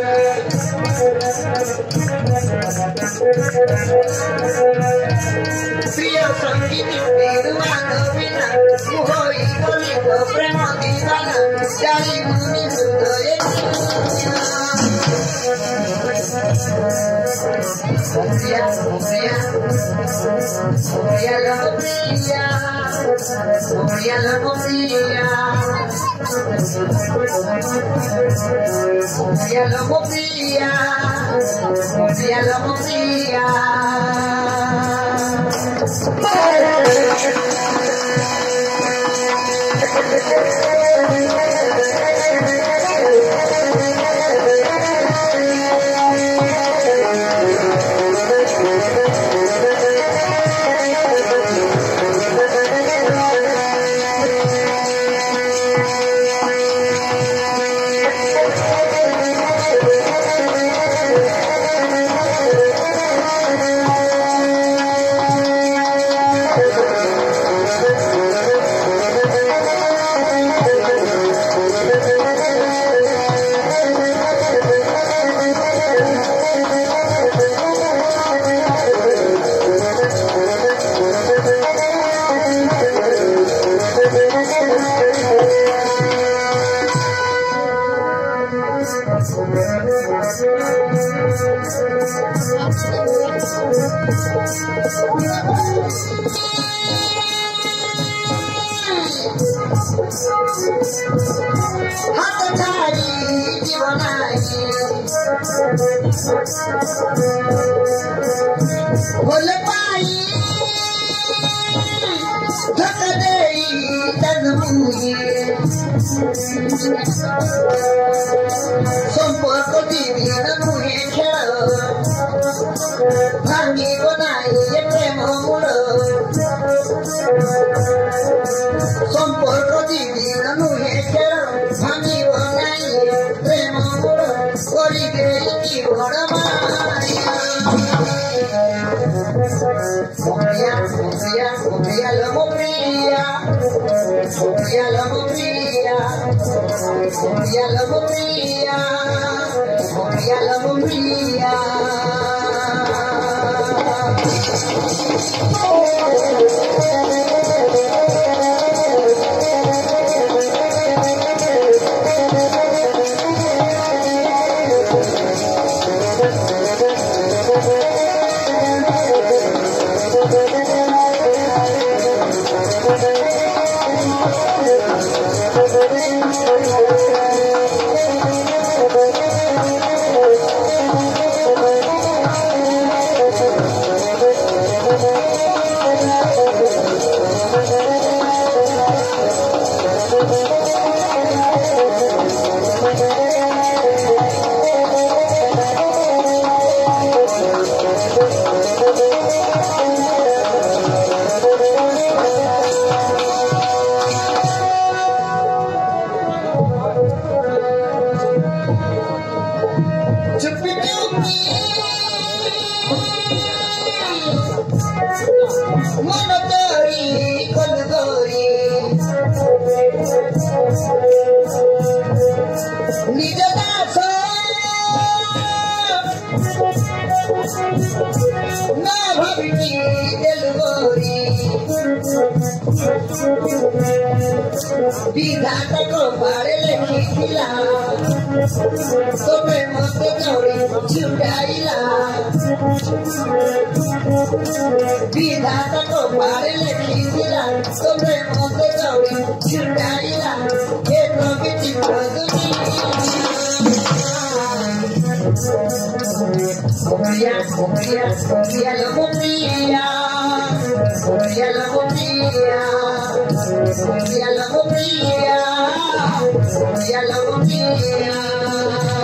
प्रिय संगीत विद्वान बिना मुहई बोली तो प्रेम दीवाना जाई मुनि हृदय प्रिया प्रिया प्रिया लव प्रिया प्रिया लव प्रिया प्रिया लव प्रिया प्रिया लव प्रिया बोले पाई धक देई तन मुई संपर्क दीदी न मुई खेळ भांगी बनाई प्रेम मूळ संपर्क दीदी न मुई खेळ भांगी बनाई प्रेम मूळ करी देई की बडमारिया Mopria, mopria, mopria la mopria, mopria la mopria, mopria la mopria, mopria la mopria. विधाता को पारे लिखिला तुम्हें मत चौड़ी छुड़ाइला विधाता को पारे लिखिला तुम्हें मत चौड़ी छुड़ाइला ये तो बिची Mopria, mopria, mopria la mopria, mopria la mopria, mopria la mopria, mopria la mopria.